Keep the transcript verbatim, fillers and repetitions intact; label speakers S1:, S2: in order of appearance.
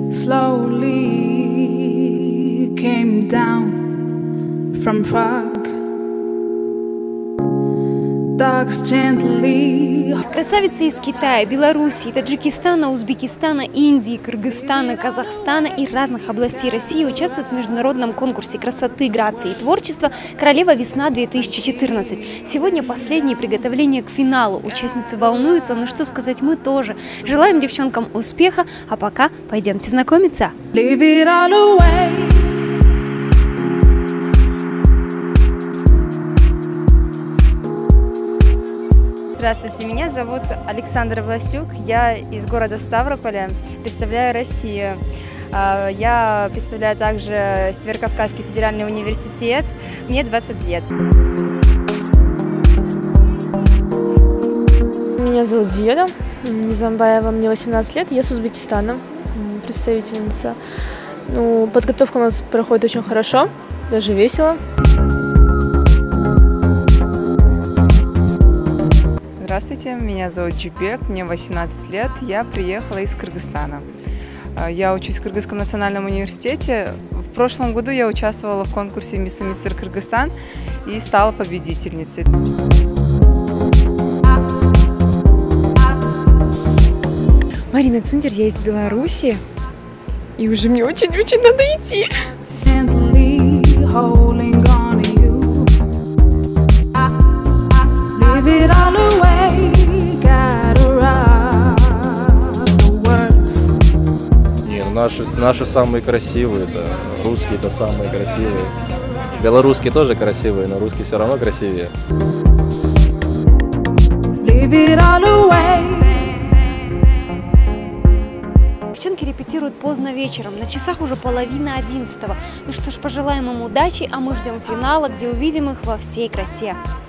S1: slowly came down from fog. Dogs gently.
S2: Красавицы из Китая, Белоруссии, Таджикистана, Узбекистана, Индии, Кыргызстана, Казахстана и разных областей России участвуют в международном конкурсе красоты, грации и творчества «Королева весна-две тысячи четырнадцать». Сегодня последние приготовления к финалу. Участницы волнуются, но что сказать, мы тоже. Желаем девчонкам успеха, а пока пойдемте знакомиться.
S1: Leave it all away.
S3: Здравствуйте, меня зовут Александра Власюк, я из города Ставрополя, представляю Россию. Я представляю также Северокавказский федеральный университет, мне двадцать лет.
S4: Меня зовут Зиеда Низамбаева, мне восемнадцать лет, я с Узбекистана, представительница. Ну, подготовка у нас проходит очень хорошо, даже весело.
S5: Здравствуйте, меня зовут Джибек, мне восемнадцать лет, я приехала из Кыргызстана. Я учусь в Кыргызском национальном университете. В прошлом году я участвовала в конкурсе «Мисс и Мистер Кыргызстан» и стала победительницей.
S6: Марина Цундер, я из Беларуси, и уже мне очень-очень надо идти.
S7: Наши, наши самые красивые, да. Русские это самые красивые. Белорусские тоже красивые, но русские все равно красивее.
S2: Девчонки репетируют поздно вечером, на часах уже половина одиннадцатого. Ну что ж, пожелаем им удачи, а мы ждем финала, где увидим их во всей красе.